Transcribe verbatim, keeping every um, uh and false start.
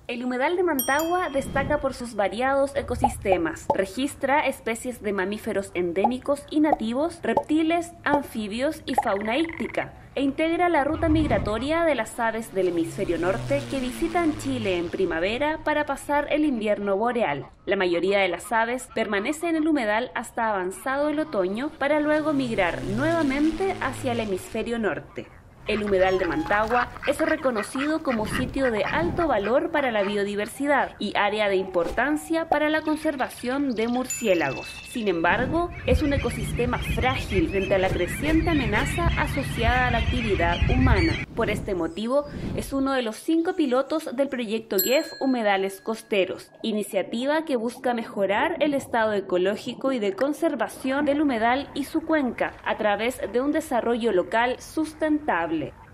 El humedal de Mantagua destaca por sus variados ecosistemas. Registra especies de mamíferos endémicos y nativos, reptiles, anfibios y fauna íctica, e integra la ruta migratoria de las aves del hemisferio norte que visitan Chile en primavera para pasar el invierno boreal. La mayoría de las aves permanece en el humedal hasta avanzado el otoño para luego migrar nuevamente hacia el hemisferio norte. El humedal de Mantagua es reconocido como sitio de alto valor para la biodiversidad y área de importancia para la conservación de murciélagos. Sin embargo, es un ecosistema frágil frente a la creciente amenaza asociada a la actividad humana. Por este motivo, es uno de los cinco pilotos del proyecto G E F Humedales Costeros, iniciativa que busca mejorar el estado ecológico y de conservación del humedal y su cuenca a través de un desarrollo local sustentable.